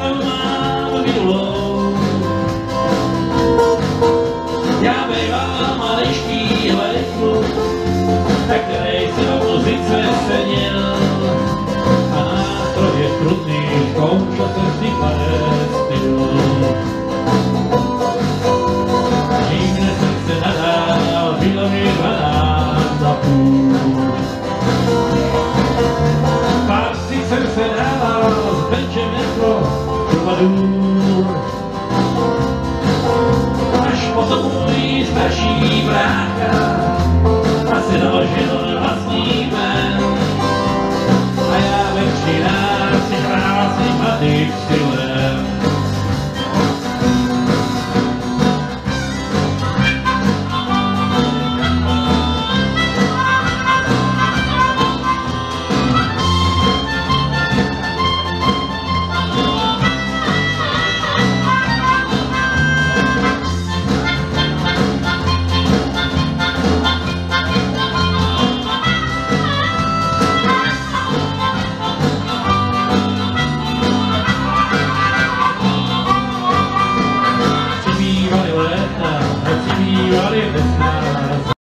mám minulou. Já bývám maličký lejku, tak který si do muzice seděl a nástroje krutných koušete si styl. Žívne srdce nadál, bylo mi 12,5. Párci jsem se dával s benčem metro do Vadů. Až potom můj starší brácha